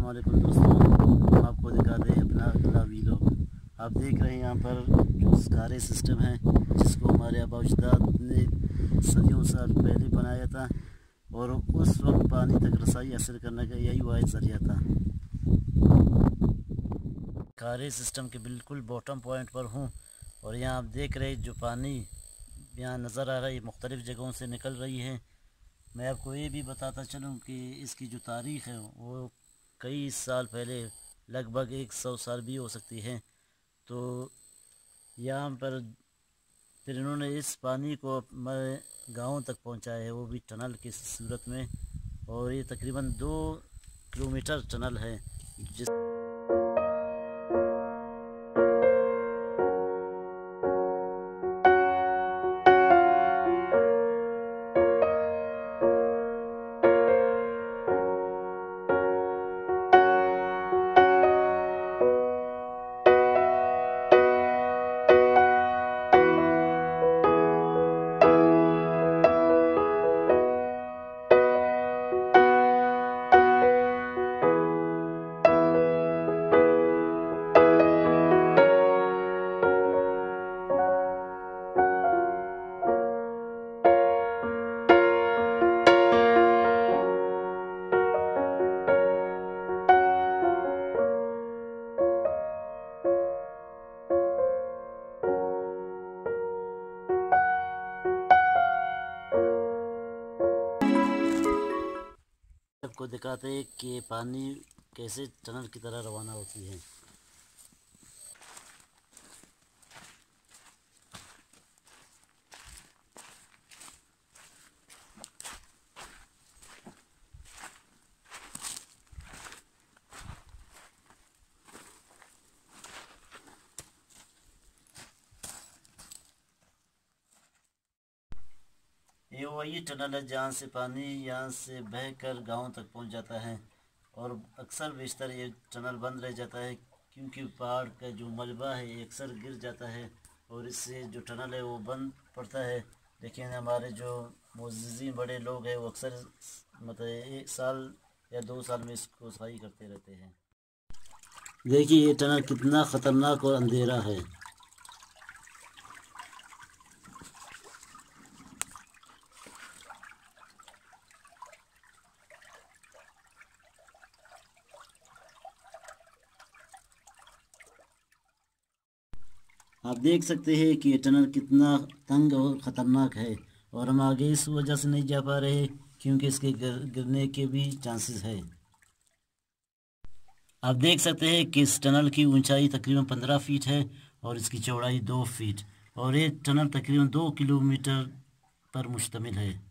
अस्सलामुअलैकुम दोस्तों, हम आपको दिखाते हैं अपना अगला वीडियो। आप देख रहे हैं यहाँ पर जो शाहरे सिस्टम है, जिसको हमारे आबा अजदाद ने सदियों साल पहले बनाया था और उस वक्त पानी तक रसाई हासिल करने का यही वाहिद ज़रिया था। शाहरे सिस्टम के बिल्कुल बॉटम पॉइंट पर हूँ और यहाँ आप देख रहे हैं जो पानी यहाँ नज़र आ रहा है मुख्तलिफ़ जगहों से निकल रही है। मैं आपको ये भी बताता चलूँ कि इसकी जो तारीख़ है वो कई साल पहले, लगभग 100 साल भी हो सकती है। तो यहाँ पर फिर इन्होंने इस पानी को हमारे गाँव तक पहुँचाया है, वो भी टनल की सूरत में। और ये तकरीबन 2 किलोमीटर टनल है जिस आपको दिखाते हैं कि पानी कैसे टनल की तरह रवाना होती है। ये वही टनल है जहाँ से पानी यहाँ से बहकर गांव तक पहुँच जाता है और अक्सर बेशतर ये टनल बंद रह जाता है क्योंकि पहाड़ का जो मलबा है ये अक्सर गिर जाता है और इससे जो टनल है वो बंद पड़ता है। लेकिन हमारे जो मुअज़्ज़िज़ीन बड़े लोग हैं वो अक्सर मतलब 1 साल या 2 साल में इसको सही करते रहते हैं। देखिए ये टनल कितना ख़तरनाक और अंधेरा है। आप देख सकते हैं कि ये टनल कितना तंग और ख़तरनाक है और हम आगे इस वजह से नहीं जा पा रहे क्योंकि इसके गिरने के भी चांसेस है। आप देख सकते हैं कि इस टनल की ऊंचाई तकरीबन 15 फीट है और इसकी चौड़ाई 2 फीट और ये टनल तकरीबन 2 किलोमीटर पर मुश्तमिल है।